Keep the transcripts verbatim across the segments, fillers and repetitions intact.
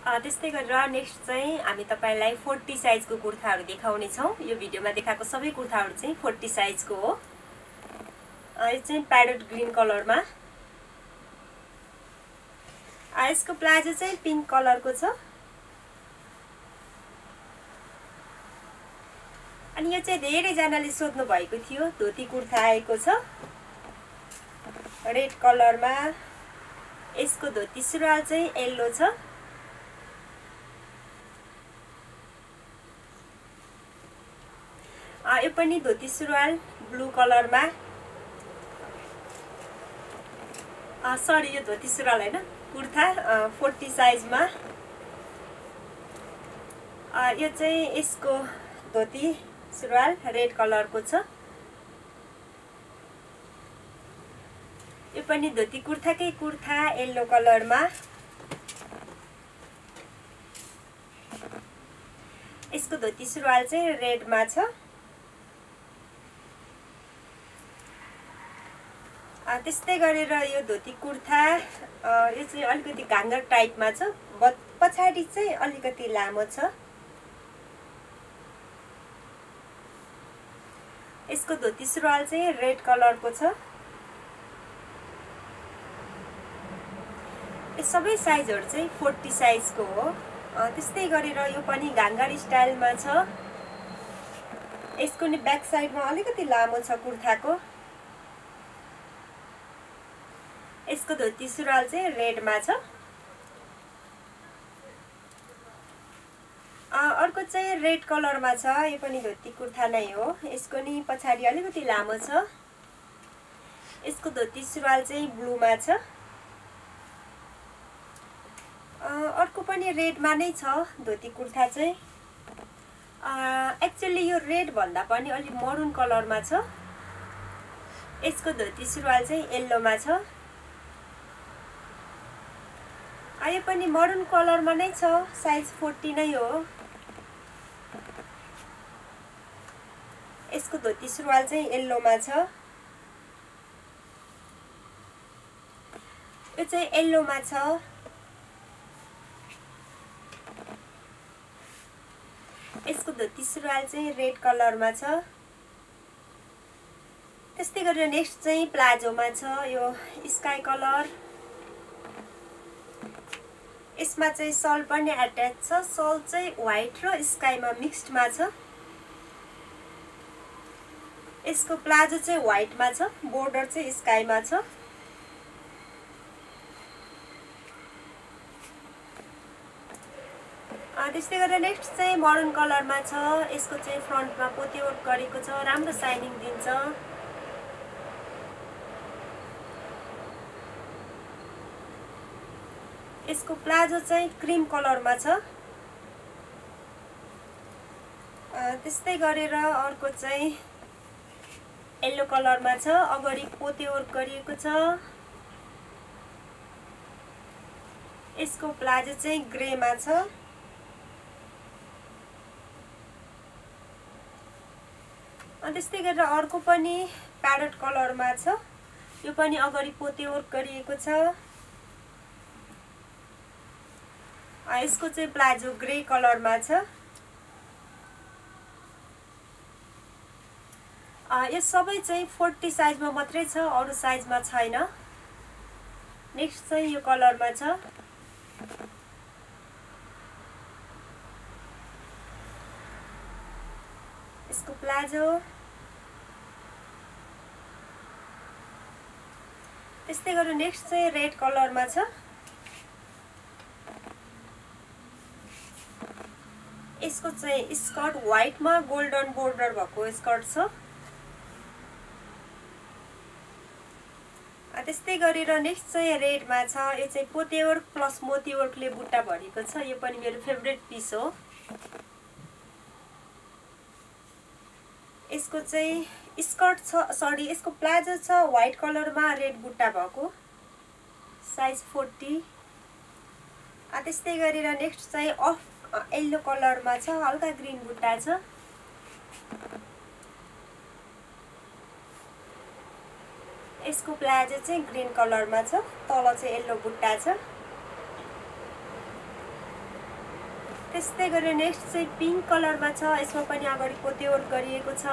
त्यस्तै गरेर नेक्स्ट चाहिँ हामी तपाईलाई चालीस साइजको कुर्ताहरू देखाउने छौं। यो भिडियोमा देखाएको सबै कुर्ताहरू चाहिँ चालीस साइजको हो। यो चाहिँ प्यारेट ग्रीन कलरमा, यसको प्लाजो चाहिँ पिंक कलरको छ। अनि यो चाहिँ धेरै जनाले सोध्नु भएको थियो, धोती कुर्ता आएको छ रेड कलरमा। यसको धोती सुरुवाल चाहिँ येलो छ। यो पनि धोती सुरुवाल ब्लू कलरमा, सरी यो धोती सुरुवाल हैन, कुर्ता चालीस साइजमा। यो चाहिँ यसको धोती सुरुवाल रेड कलरको छ। यो पनि धोती कुर्ताकै कुर्ता येलो कलरमा। यसको धोती सुरुवाल चाहिँ रेडमा छ। त्यस्तै गरेर यो धोती कुर्ता यो चाहिँ अलिकति घाङ्गर टाइपमा छ, पछाडि चाहिँ अलिकति लामो छ। यसको धोती सुरुवाल चाहिँ रेड कलरको छ। यो सबै साइजहरु चाहिँ चालीस साइजको हो। त्यस्तै गरेर यो पनि घाङ्गर स्टाइलमा छ। यसको नि ब्याक साइडमा अलिकति लामो छ कुर्ताको। यसको धोती सुरुवाल चाहिँ रेडमा छ। अर्को चाहिँ रेड कलरमा छ। यो पनि धोती कुर्ता नै हो। यसको नि पछाडि अलिकति लामो छ। यसको धोती सुरुवाल चाहिँ ब्लूमा छ। अर्को पनि रेडमा नै छ धोती कुर्ता चाहिँ। एक्चुअली यो रेड भन्दा पनि अलि मरून कलरमा छ। यसको धोती सुरुवाल चाहिँ येल्लोमा छ। यो पनि मरून कलरमा नै छ, साइज चालीस नै हो। यसको धोती सुरुवाल चाहिँ येल्लोमा छ। यो चाहिँ येल्लोमा छ। यसको धोती सुरुवाल चाहिँ रेड कलरमा छ। त्यस्तै गरेर नेक्स्ट चाहिँ प्लाजोमा छ, यो स्काई कलर। यसमा चाहिँ सल पनि अट्याच छ। सल चाहिँ व्हाइट र स्काईमा मिक्सडमा छ। यसको प्लाजो चाहिँ व्हाइटमा छ, बोर्डर चाहिँ स्काईमा छ। त्यस्तै गरेर नेक्स्ट चाहिँ मरून कलरमा छ। यसको चाहिँ फ्रन्टमा पोते वर्क गरेको छ, राम्रो साइनिङ दिन्छ। यसको प्लाजो चाहिँ क्रीम कलरमा छ। त्यस्तै गरेर अर्को चाहिँ येलो कलरमा छ, अगाडि पोते वर्क गरिएको छ। यसको प्लाजो चाहिँ ग्रेमा छ। त्यस्तै गरेर अर्को पनि प्यारेट कलरमा छ। यो पनि अगाडि पोते वर्क गरिएको छ। यसको चाहिँ प्लाजो ग्रे कलरमा छ। यो सबै चाहिँ चालीस साइजमा मात्रै छ, अरु साइजमा छैन। नेक्स्ट चाहिँ यो कलरमा छ। यसको प्लाजो। त्यस्तै गरेर नेक्स्ट चाहिँ रेड कलरमा छ। यसको चाहिँ स्कर्ट व्हाइटमा गोल्डन बोर्डर भएको स्कर्ट छ। त्यस्तै गरेर नेक्स्ट चाहिँ रेडमा छ। यो चाहिँ पोते वर्क प्लस मोती वर्कले बुट्टा भरेको छ। यो पनि मेरो फेभरेट पिस हो। यसको चाहिँ स्कर्ट छ, सरी यसको प्लाजो छ व्हाइट कलरमा रेड बुट्टा भएको, साइज चालीस। त्यस्तै गरेर नेक्स्ट चाहिँ अफ येलो कलरमा छ, हल्का ग्रीन बुट्टा छ। यसको प्लाजो चाहिँ ग्रीन कलरमा छ, तल चाहिँ येलो बुट्टा छ। त्यस्तै गरेर नेक्स्ट चाहिँ पिङ्क कलरमा छ, यसमा पनि अगाडि पोते वर्क गरिएको छ।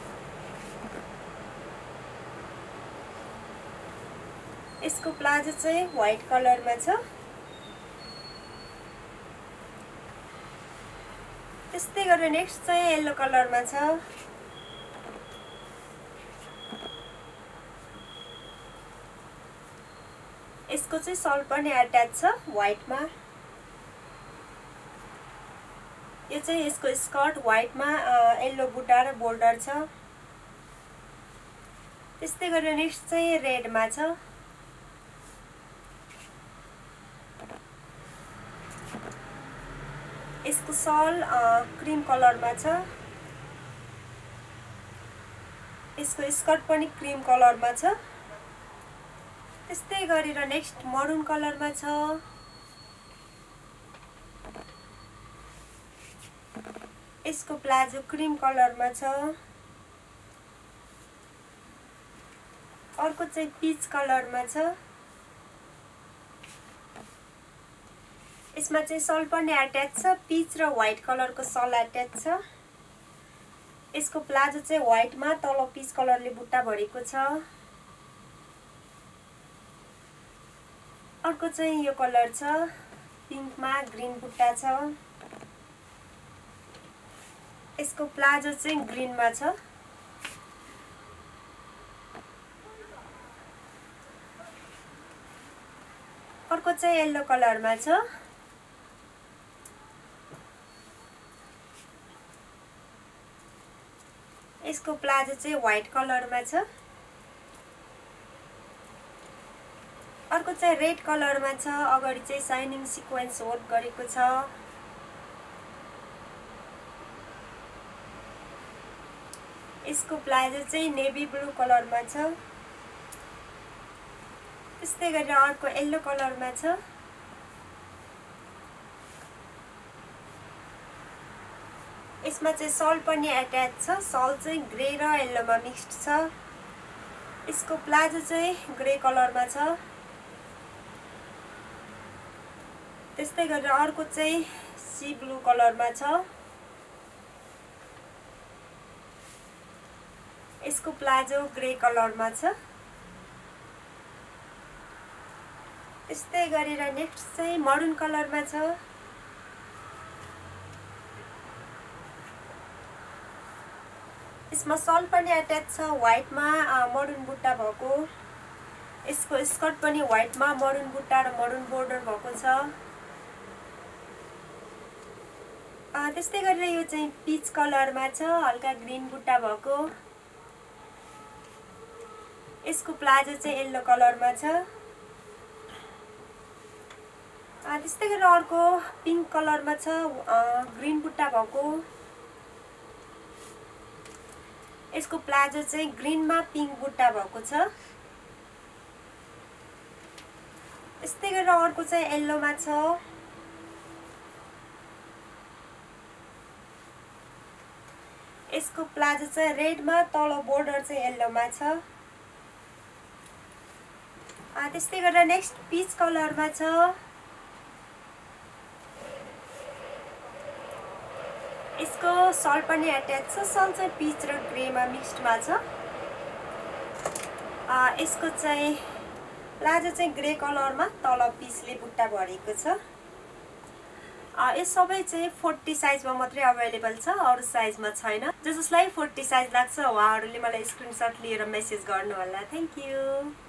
यसको प्लाजो चाहिँ व्हाइट कलरमा छ। त्यस्तै गरेर नेक्स्ट चाहिँ येलो कलरमा छ। यसको चाहिँ सल पनि अट्याच छ व्हाइटमा। यो चाहिँ यसको स्कर्ट व्हाइटमा येलो बुट्टा र बोर्डर छ। त्यस्तै गरेर नेक्स्ट चाहिँ रेडमा छ। यसको सल क्रीम कलरमा छ। यसको स्कर्ट पनि क्रीम कलरमा छ। त्यस्तै गरेर नेक्स्ट मरून कलरमा छ। यसको प्लाजो क्रीम कलरमा छ। अर्को चाहिँ पीच कलरमा छ। यसमा चाहिँ सल पनि अट्याच छ, पीच र व्हाइट कलरको सल अट्याच छ। यसको प्लाजो चाहिँ व्हाइटमा तल पीच कलरले बुट्टा भरेको छ। अर्को चाहिँ यो कलर छ, पिङ्कमा ग्रीन बुट्टा छ। यसको प्लाजो चाहिँ ग्रीनमा छ। अर्को चाहिँ येलो कलरमा छ। यसको प्लाजो चाहिँ व्हाइट कलरमा छ। अर्को चाहिँ रेड कलरमा छ, अगाडि चाहिँ साइनिङ सिक्वेन्स वर्क गरेको छ। यसको प्लाजो चाहिँ नेभी ब्लू कलरमा छ। त्यस्तै गरेर अर्को येलो कलरमा छ। यसमा चाहिँ सल पनि अट्याच छ, सल चाहिँ ग्रे र येल्लोमा मिक्स्ड छ। यसको प्लाजो चाहिँ ग्रे कलरमा छ। त्यस्तै गरेर अर्को चाहिँ सी ब्लू कलरमा छ। यसको प्लाजो ग्रे कलरमा छ। त्यस्तै गरेर नेक्स्ट चाहिँ मरून कलरमा छ। यसमा सल पनि अट्याच छ, व्हाइटमा मरून बुट्टा भएको। यसको स्कर्ट पनि व्हाइटमा मरून बुट्टा र मरून बोर्डर भएको छ। त्यस्तै गरेर यो चाहिँ पीच कलरमा छ, हल्का ग्रीन बुट्टा भएको। यसको प्लाजो चाहिँ येल्लो कलरमा छ। त्यस्तै गरेर अर्को पिङ्क कलरमा छ, ग्रीन बुट्टा भएको। यसको प्लाजो चाहिँ ग्रीनमा पिङ्क बुट्टा भएको छ। त्यस्तै गरेर अर्को चाहिँ येल्लोमा छ। यसको प्लाजो चाहिँ रेडमा तल बोर्डर चाहिँ येल्लोमा छ। त्यस्तै गरेर नेक्स्ट पीच कलरमा छ। यसको सल पनि अट्याच छ, सल चाहिँ पीच र ग्रेमा मिक्स्डमा छ। यसको चाहिँ प्लाजो चाहिँ ग्रे कलरमा तल पिचले बुट्टा भरेको छ। यो सबै चाहिँ फोर्टी साइजमा मात्रै अभाइलेबल छ, अरू साइजमा छैन। जसलाई फोर्टी साइज लाग्छ उहाँहरूले मलाई स्क्रिनसट लिएर मेसेज गर्नु होला। Thank you.